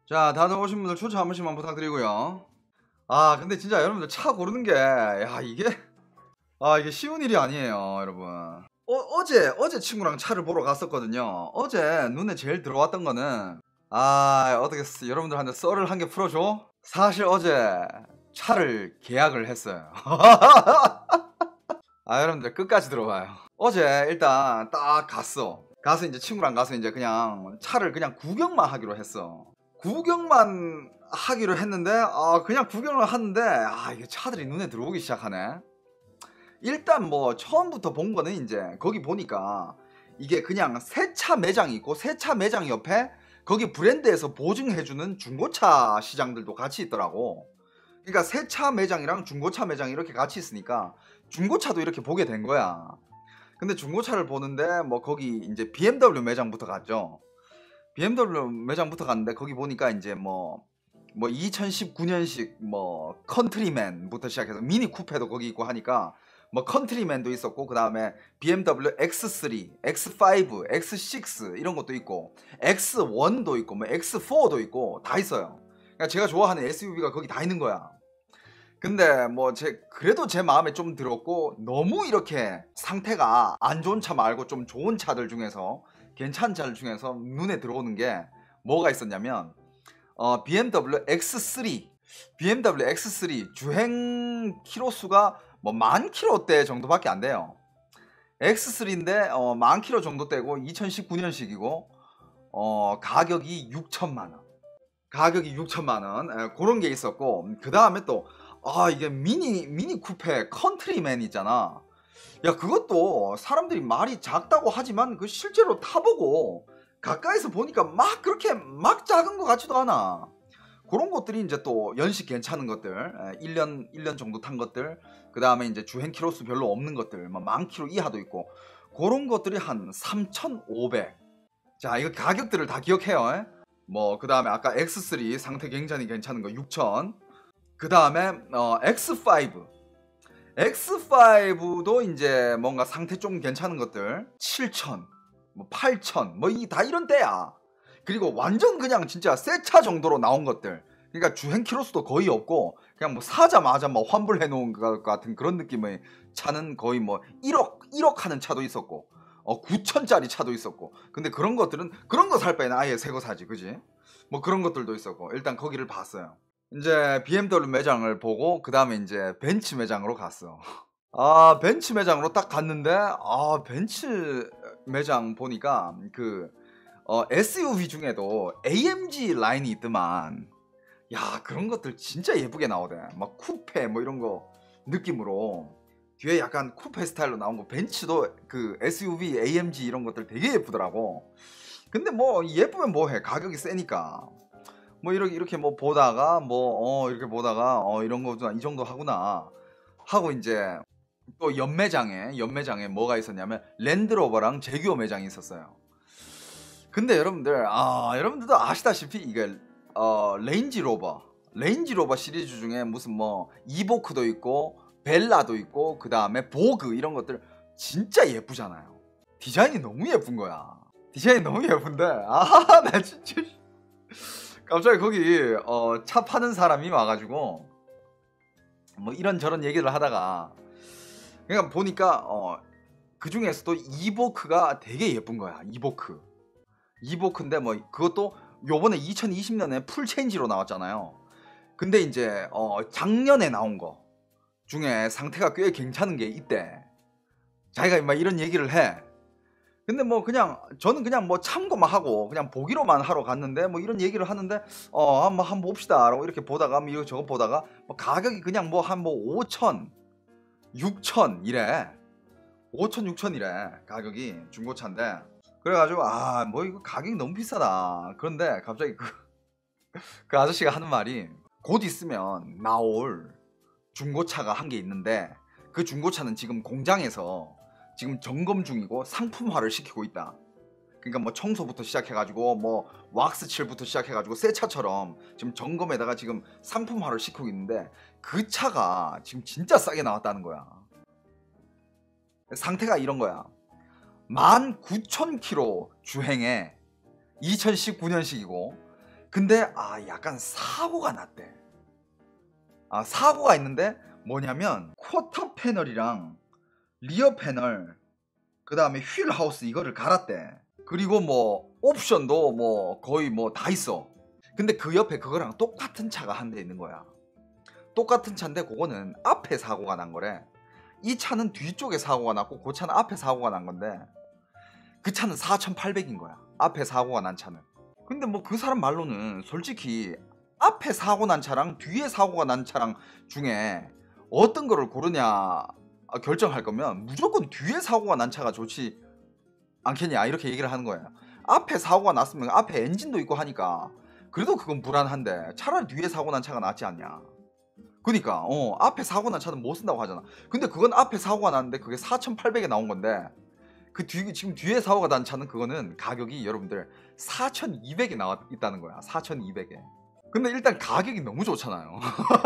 자, 다들 오신 분들 추천 한 번씩만 부탁드리고요. 근데 진짜 여러분들 차 고르는 게, 이게 쉬운 일이 아니에요, 여러분. 어제 친구랑 차를 보러 갔었거든요. 어제 눈에 제일 들어왔던 거는, 어떻게, 여러분들한테 썰을 한 개 풀어줘? 사실 어제 차를 계약을 했어요. 여러분들 끝까지 들어봐요. 어제 일단 딱 가서 이제 친구랑 가서 이제 그냥 차를 그냥 구경만 하기로 했어. 구경만 하기로 했는데 그냥 구경을 하는데 이게 차들이 눈에 들어오기 시작하네. 일단 뭐 처음부터 본 거는 이제 거기 보니까 이게 그냥 새 차 매장이 있고 새 차 매장 옆에 거기 브랜드에서 보증해주는 중고차 시장들도 같이 있더라고. 그러니까 새 차 매장이랑 중고차 매장이 이렇게 같이 있으니까 중고차도 이렇게 보게 된 거야. 근데 중고차를 보는데 뭐 거기 이제 BMW 매장부터 갔죠. BMW 매장부터 갔는데 거기 보니까 이제 뭐 2019년식 뭐 컨트리맨부터 시작해서 미니 쿠페도 거기 있고 하니까 뭐 컨트리맨도 있었고, 그 다음에 BMW X3, X5, X6 이런 것도 있고 X1도 있고 뭐 X4도 있고 다 있어요. 그러니까 제가 좋아하는 SUV가 거기 다 있는 거야. 근데 뭐 그래도 제 마음에 좀 들었고, 너무 이렇게 상태가 안 좋은 차 말고 좀 좋은 차들 중에서 괜찮은 차들 중에서 눈에 들어오는 게 뭐가 있었냐면 BMW X3 주행 키로수가 뭐 10,000km대 정도밖에 안 돼요. X3인데 10,000km 정도 되고 2019년식이고 가격이 6천만 원. 그런 게 있었고, 그 다음에 또 이게 미니 쿠페 컨트리맨 있잖아. 야, 그것도 사람들이 말이 작다고 하지만 그 실제로 타보고 가까이서 보니까 막 그렇게 막 작은 것 같지도 않아. 그런 것들이 이제 또 연식 괜찮은 것들, 1년 정도 탄 것들, 그 다음에 이제 주행 키로수 별로 없는 것들, 뭐 10,000km 이하도 있고, 그런 것들이 한 3,500. 자, 이거 가격들을 다 기억해요. 뭐 그 다음에 아까 X3 상태 굉장히 괜찮은 거 6,000. 그 다음에 X5도 이제 뭔가 상태 좀 괜찮은 것들 7,000, 뭐 8,000, 뭐 다 이런 때야. 그리고 완전 그냥 진짜 새 차 정도로 나온 것들, 그러니까 주행 키로수도 거의 없고 그냥 뭐 사자마자 뭐 환불해 놓은 것 같은 그런 느낌의 차는 거의 뭐 1억 하는 차도 있었고 9천짜리 차도 있었고. 근데 그런 것들은 그런 거 살 바에는 아예 새 거 사지, 그지? 뭐 그런 것들도 있었고, 일단 거기를 봤어요. 이제 BMW 매장을 보고 그 다음에 이제 벤츠 매장으로 갔어. 벤츠 매장으로 딱 갔는데 벤츠 매장 보니까 그 SUV 중에도 AMG 라인이 있더만. 야, 그런 것들 진짜 예쁘게 나오대. 막 쿠페 뭐 이런 거 느낌으로 뒤에 약간 쿠페 스타일로 나온 거. 벤츠도 그 SUV AMG 이런 것들 되게 예쁘더라고. 근데 뭐 예쁘면 뭐해, 가격이 세니까. 뭐 이렇게 뭐 보다가 이렇게 보다가 이런 거구나, 이 정도 하구나 하고 이제 또 연매장에 뭐가 있었냐면 랜드로버랑 제규어 매장이 있었어요. 근데 여러분들도 아시다시피 이게 레인지로버 시리즈 중에 무슨 뭐 이보크도 있고 벨라도 있고 그 다음에 보그 이런 것들 진짜 예쁘잖아요. 디자인이 너무 예쁜 거야. 디자인이 너무 예쁜데 나 진짜 갑자기 거기 차 파는 사람이 와가지고 뭐 이런저런 얘기를 하다가 그러니까 보니까 그 중에서도 이보크가 되게 예쁜 거야. 이보크인데 뭐 그것도 요번에 2020년에 풀 체인지로 나왔잖아요. 근데 이제 작년에 나온 거 중에 상태가 꽤 괜찮은 게 있대. 자기가 막 이런 얘기를 해. 근데 뭐 그냥 저는 그냥 뭐 참고만 하고 그냥 보기로만 하러 갔는데 뭐 이런 얘기를 하는데 한번 봅시다 라고 이렇게 보다가 뭐 이거 저거 보다가 뭐 가격이 그냥 뭐 한 뭐 5천 6천 이래. 5천 6천 이래 가격이, 중고차인데. 그래가지고 뭐 이거 가격이 너무 비싸다. 그런데 갑자기 그 아저씨가 하는 말이, 곧 있으면 나올 중고차가 한 게 있는데 그 중고차는 지금 공장에서 지금 점검 중이고 상품화를 시키고 있다. 그러니까 뭐 청소부터 시작해가지고 뭐 왁스 칠부터 시작해가지고 새 차처럼 지금 점검에다가 지금 상품화를 시키고 있는데 그 차가 지금 진짜 싸게 나왔다는 거야. 상태가 이런 거야. 19,000km 주행에 2019년식이고 근데 약간 사고가 났대. 사고가 있는데 뭐냐면 쿼터 패널이랑 리어 패널 그 다음에 휠 하우스 이거를 갈았대. 그리고 뭐 옵션도 뭐 거의 뭐 다 있어. 근데 그 옆에 그거랑 똑같은 차가 한 대 있는 거야. 똑같은 차인데 그거는 앞에 사고가 난 거래. 이 차는 뒤쪽에 사고가 났고 그 차는 앞에 사고가 난 건데 그 차는 4,800인 거야. 앞에 사고가 난 차는. 근데 뭐 그 사람 말로는 솔직히 앞에 사고 난 차랑 뒤에 사고가 난 차랑 중에 어떤 거를 고르냐 결정할 거면 무조건 뒤에 사고가 난 차가 좋지 않겠냐 이렇게 얘기를 하는 거예요. 앞에 사고가 났으면 앞에 엔진도 있고 하니까 그래도 그건 불안한데 차라리 뒤에 사고 난 차가 낫지 않냐. 그니까 앞에 사고 난 차는 못 쓴다고 하잖아. 근데 그건 앞에 사고가 났는데 그게 4,800에 나온 건데 지금 뒤에 사고가 난 차는 그거는 가격이 여러분들 4,200에 나와 있다는 거야. 4,200에. 근데 일단 가격이 너무 좋잖아요.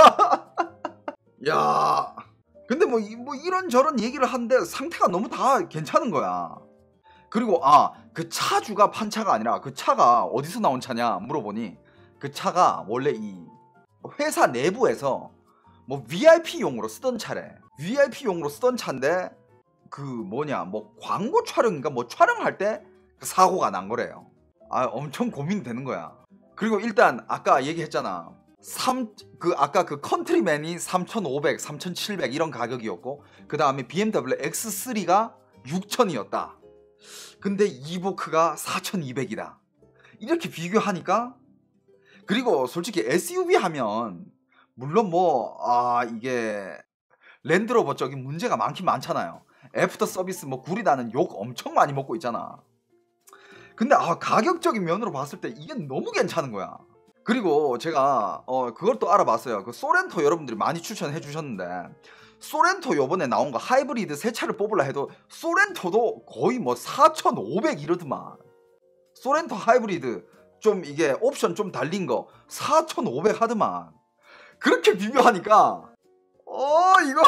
야, 근데 뭐 이런저런 얘기를 하는데 상태가 너무 다 괜찮은 거야. 그리고 그 차주가 판 차가 아니라 그 차가 어디서 나온 차냐 물어보니 그 차가 원래 이 회사 내부에서 뭐 VIP용으로 쓰던 차래. VIP용으로 쓰던 차인데 그 뭐냐 뭐 광고 촬영인가 뭐 촬영할 때 사고가 난 거래요. 엄청 고민되는 거야. 그리고 일단 아까 얘기했잖아. 아까 그 컨트리맨이 3,500, 3,700 이런 가격이었고 그 다음에 BMW X3가 6,000이었다. 근데 이보크가 4,200이다. 이렇게 비교하니까 그리고 솔직히 SUV 하면 물론 이게 랜드로버 쪽이 문제가 많긴 많잖아요. 애프터 서비스 뭐 구리다는 욕 엄청 많이 먹고 있잖아. 근데 가격적인 면으로 봤을 때 이게 너무 괜찮은 거야. 그리고 제가 그걸 또 알아봤어요. 그 소렌토 여러분들이 많이 추천해 주셨는데 소렌토 요번에 나온 거 하이브리드 새 차를 뽑으려 해도 소렌토도 거의 뭐 4,500 이러더만. 소렌토 하이브리드 좀 이게 옵션 좀 달린 거 4,500 하더만. 그렇게 비교하니까 이거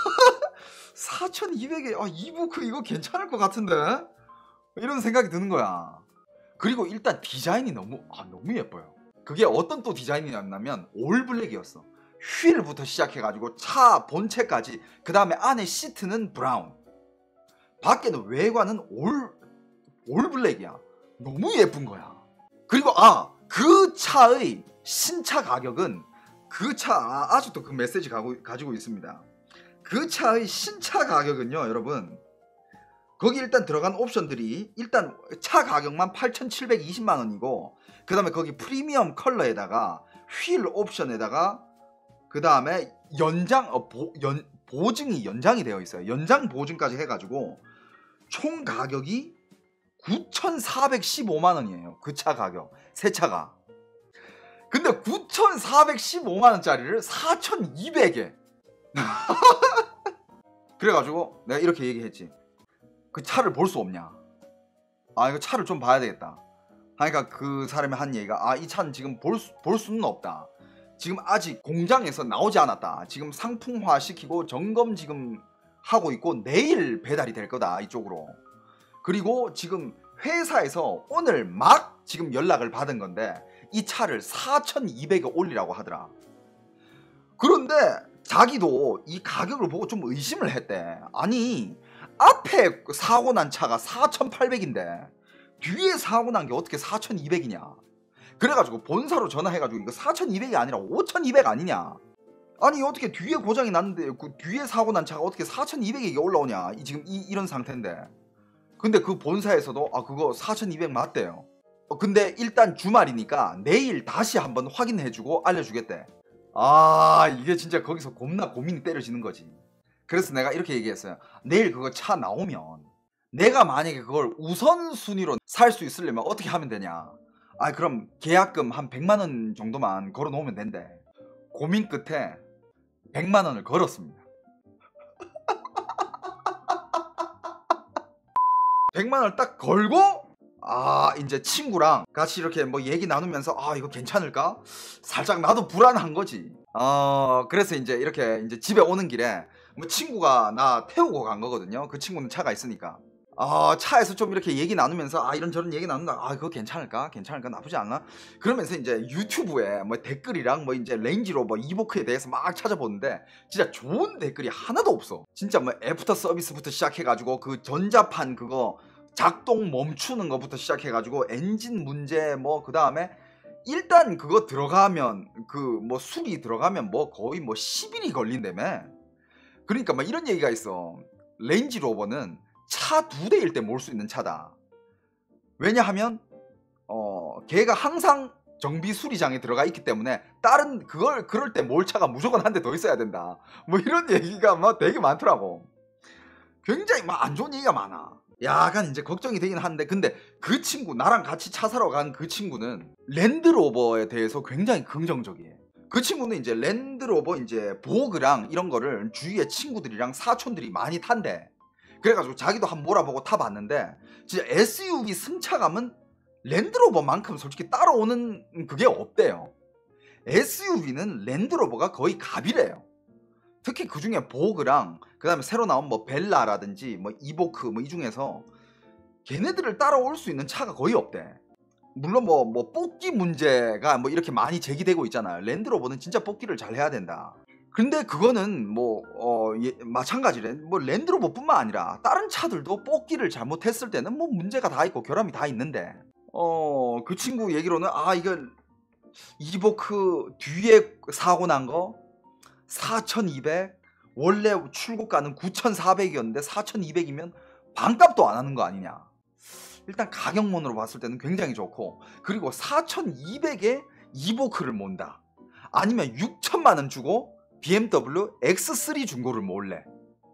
4,200에 이부크 이거 괜찮을 것 같은데 이런 생각이 드는 거야. 그리고 일단 디자인이 너무 예뻐요. 그게 어떤 또 디자인이었냐면 올 블랙이었어. 휠부터 시작해가지고 차 본체까지 그 다음에 안에 시트는 브라운, 밖에는 외관은 올 블랙이야. 너무 예쁜 거야. 그리고 그 차의 신차 가격은 그 차 아직도 그 메시지 가지고 있습니다. 그 차의 신차 가격은요 여러분 거기 일단 들어간 옵션들이 일단 차 가격만 8,720만원이고 그 다음에 거기 프리미엄 컬러에다가 휠 옵션에다가 그 다음에 보증이 연장이 되어 있어요. 연장 보증까지 해가지고 총 가격이 9,415만원이에요. 그 차 가격 새 차가. 근데 9,415만원짜리를 4,200에 그래가지고 내가 이렇게 얘기했지. 그 차를 볼 수 없냐. 이거 차를 좀 봐야 되겠다. 그러니까 그 사람이 한 얘기가 이 차는 지금 볼 수는 없다. 지금 아직 공장에서 나오지 않았다. 지금 상품화 시키고 점검 지금 하고 있고 내일 배달이 될 거다 이쪽으로. 그리고 지금 회사에서 오늘 막 지금 연락을 받은 건데 이 차를 4,200에 올리라고 하더라. 그런데 자기도 이 가격을 보고 좀 의심을 했대. 아니 앞에 사고 난 차가 4,800인데 뒤에 사고 난 게 어떻게 4,200이냐. 그래가지고 본사로 전화해가지고 이거 4,200이 아니라 5,200 아니냐. 아니 어떻게 뒤에 고장이 났는데 그 뒤에 사고 난 차가 어떻게 4,200에 올라오냐. 지금 이런 상태인데. 근데 그 본사에서도 그거 4,200 맞대요. 근데 일단 주말이니까 내일 다시 한번 확인해주고 알려주겠대. 이게 진짜 거기서 겁나 고민이 때려지는 거지. 그래서 내가 이렇게 얘기했어요. 내일 그거 차 나오면 내가 만약에 그걸 우선순위로 살 수 있으려면 어떻게 하면 되냐. 그럼 계약금 한 100만원 정도만 걸어 놓으면 된대. 고민 끝에 100만원을 걸었습니다. 100만원을 딱 걸고 이제 친구랑 같이 이렇게 뭐 얘기 나누면서 이거 괜찮을까? 살짝 나도 불안한 거지. 그래서 이제 이렇게 이제 집에 오는 길에 뭐 친구가 나 태우고 간 거거든요. 그 친구는 차가 있으니까. 차에서 좀 이렇게 얘기 나누면서 이런저런 얘기 나눈다. 그거 괜찮을까? 괜찮을까? 나쁘지 않나? 그러면서 이제 유튜브에 뭐 댓글이랑 뭐 이제 레인지로버 이보크에 대해서 막 찾아보는데 진짜 좋은 댓글이 하나도 없어. 진짜 뭐 애프터 서비스부터 시작해가지고 그 전자판 그거 작동 멈추는 것부터 시작해가지고 엔진 문제 뭐 그 다음에 일단 그거 들어가면 그 뭐 수리 들어가면 뭐 거의 뭐 10일이 걸린다며. 그러니까 막 이런 얘기가 있어. 레인지로버는 차 2대일 때 몰 수 있는 차다. 왜냐하면 걔가 항상 정비 수리장에 들어가 있기 때문에 다른 그걸 그럴 때 몰 차가 무조건 한 대 더 있어야 된다. 뭐 이런 얘기가 막 되게 많더라고. 굉장히 막 안 좋은 얘기가 많아. 약간 이제 걱정이 되긴 한데 근데 그 친구 나랑 같이 차 사러 간 그 친구는 랜드로버에 대해서 굉장히 긍정적이에요. 그 친구는 이제 랜드로버 이제 보그랑 이런 거를 주위에 친구들이랑 사촌들이 많이 탄대. 그래가지고 자기도 한번 몰아보고 타봤는데 진짜 SUV 승차감은 랜드로버만큼 솔직히 따라오는 그게 없대요. SUV는 랜드로버가 거의 갑이래요. 특히 그 중에 보그랑 그 다음에 새로 나온 뭐 벨라라든지 뭐 이보크 뭐 이 중에서 걔네들을 따라올 수 있는 차가 거의 없대. 물론 뭐 뽑기 문제가 뭐 이렇게 많이 제기되고 있잖아요. 랜드로버는 진짜 뽑기를 잘 해야 된다. 근데 그거는 뭐 마찬가지래. 뭐 랜드로버뿐만 아니라 다른 차들도 뽑기를 잘못했을 때는 뭐 문제가 다 있고 결함이 다 있는데 그 친구 얘기로는 이거 이보크 뒤에 사고 난 거 4,200 원래 출고가는 9,400이었는데 4,200이면 반값도 안 하는 거 아니냐. 일단 가격면으로 봤을 때는 굉장히 좋고 그리고 4,200에 이보크를 몬다. 아니면 6천만 원 주고 BMW X3 중고를 몰래.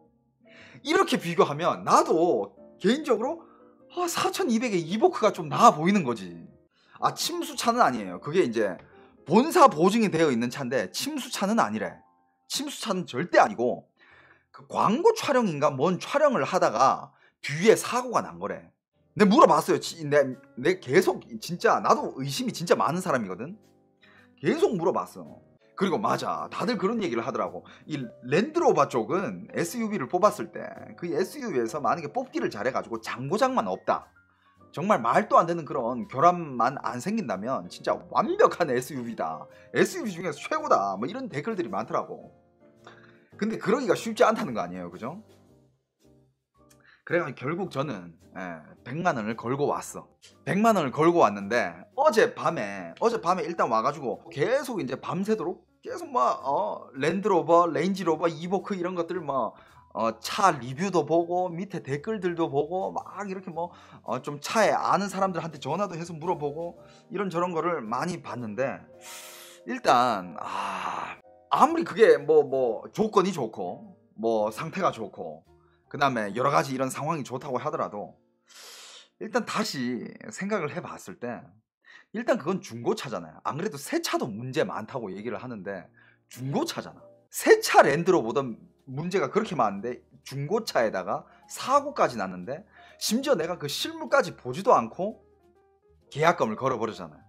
이렇게 비교하면 나도 개인적으로 4,200에 이보크가 좀 나아 보이는 거지. 침수차는 아니에요. 그게 이제 본사 보증이 되어 있는 차인데 침수차는 아니래. 침수차는 절대 아니고 그 광고 촬영인가 뭔 촬영을 하다가 뒤에 사고가 난 거래. 내가 물어봤어요. 내 계속 진짜 나도 의심이 진짜 많은 사람이거든. 계속 물어봤어. 그리고 맞아. 다들 그런 얘기를 하더라고. 이 랜드로버 쪽은 SUV를 뽑았을 때 그 SUV에서 만약에 뽑기를 잘해가지고 장고장만 없다. 정말 말도 안 되는 그런 결함만 안 생긴다면 진짜 완벽한 SUV다. SUV 중에서 최고다. 뭐 이런 댓글들이 많더라고. 근데 그러기가 쉽지 않다는 거 아니에요. 그죠? 그래가지고 결국 저는 100만 원을 걸고 왔어. 100만 원을 걸고 왔는데 어젯밤에 일단 와가지고 계속 이제 밤새도록 계속 랜드로버, 레인지로버, 이보크 이런 것들 차 리뷰도 보고 밑에 댓글들도 보고 막 이렇게 좀 차에 아는 사람들한테 전화도 해서 물어보고 이런저런 거를 많이 봤는데 일단 아무리 그게 조건이 좋고 상태가 좋고 그 다음에 여러 가지 이런 상황이 좋다고 하더라도 일단 다시 생각을 해봤을 때 일단 그건 중고차잖아요. 안 그래도 새 차도 문제 많다고 얘기를 하는데 중고차잖아. 새 차 랜드로보다 문제가 그렇게 많은데 중고차에다가 사고까지 났는데 심지어 내가 그 실물까지 보지도 않고 계약금을 걸어버리잖아요.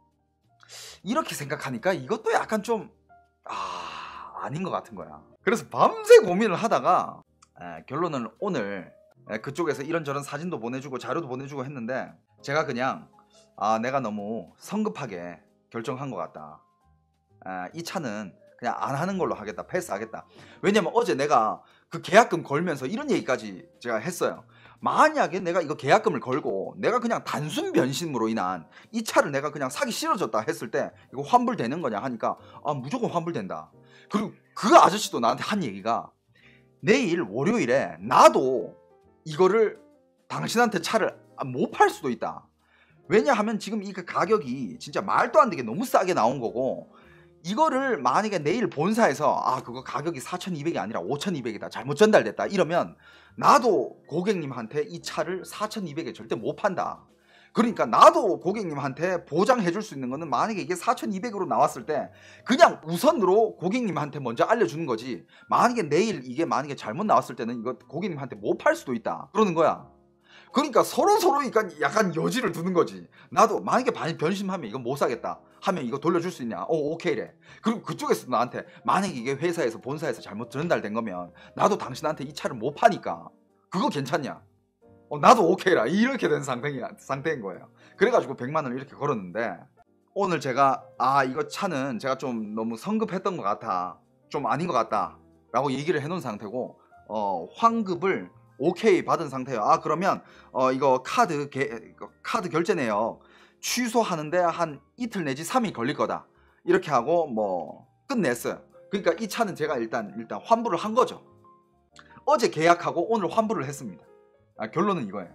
이렇게 생각하니까 이것도 약간 좀 아닌 것 같은 거야. 그래서 밤새 고민을 하다가 결론은 오늘 그쪽에서 이런저런 사진도 보내주고 자료도 보내주고 했는데 제가 그냥 내가 너무 성급하게 결정한 것 같다. 이 차는 그냥 안 하는 걸로 하겠다. 패스하겠다. 왜냐면 어제 내가 그 계약금 걸면서 이런 얘기까지 제가 했어요. 만약에 내가 이거 계약금을 걸고 내가 그냥 단순 변심으로 인한 이 차를 내가 그냥 사기 싫어졌다 했을 때 이거 환불되는 거냐 하니까 무조건 환불된다. 그리고 그 아저씨도 나한테 한 얘기가 내일 월요일에 나도 이거를 당신한테 차를 못 팔 수도 있다. 왜냐하면 지금 이 가격이 진짜 말도 안 되게 너무 싸게 나온 거고 이거를 만약에 내일 본사에서 그거 가격이 4,200이 아니라 5,200이다 잘못 전달됐다 이러면 나도 고객님한테 이 차를 4,200에 절대 못 판다. 그러니까 나도 고객님한테 보장해 줄 수 있는 거는 만약에 이게 4,200으로 나왔을 때 그냥 우선으로 고객님한테 먼저 알려주는 거지. 만약에 내일 이게 만약에 잘못 나왔을 때는 이거 고객님한테 못 팔 수도 있다 그러는 거야. 그러니까 서로 약간 여지를 두는 거지. 나도 만약에 변심하면 이거 못 사겠다 하면 이거 돌려줄 수 있냐? 오케이래. 그리고 그쪽에서 나한테 만약에 이게 회사에서 본사에서 잘못 전달된 거면 나도 당신한테 이 차를 못 파니까 그거 괜찮냐? 나도 오케이라 이렇게 된 상태인 거예요. 그래가지고 100만 원을 이렇게 걸었는데 오늘 제가 이거 차는 제가 좀 너무 성급했던 것 같아, 좀 아닌 것 같다 라고 얘기를 해놓은 상태고 환급을 오케이 받은 상태예요. 그러면 이거 카드 결제 내역 취소하는데 한 이틀 내지 3일 걸릴 거다 이렇게 하고 뭐 끝냈어요. 그러니까 이 차는 제가 일단 환불을 한 거죠. 어제 계약하고 오늘 환불을 했습니다. 결론은 이거예요.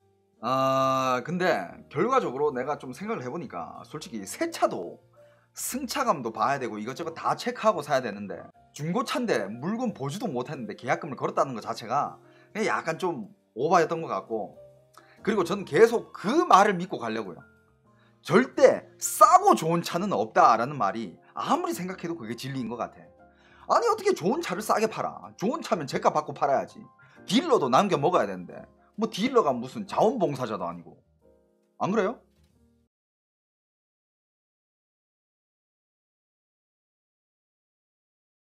근데 결과적으로 내가 좀 생각을 해보니까 솔직히 새 차도 승차감도 봐야 되고 이것저것 다 체크하고 사야 되는데 중고차인데 물건 보지도 못했는데 계약금을 걸었다는 것 자체가 그냥 약간 좀 오바였던 것 같고, 그리고 저는 계속 그 말을 믿고 가려고요. 절대 싸고 좋은 차는 없다라는 말이 아무리 생각해도 그게 진리인 것 같아. 아니 어떻게 좋은 차를 싸게 팔아? 좋은 차면 제값 받고 팔아야지. 딜러도 남겨 먹어야 되는데 뭐 딜러가 무슨 자원봉사자도 아니고. 안 그래요?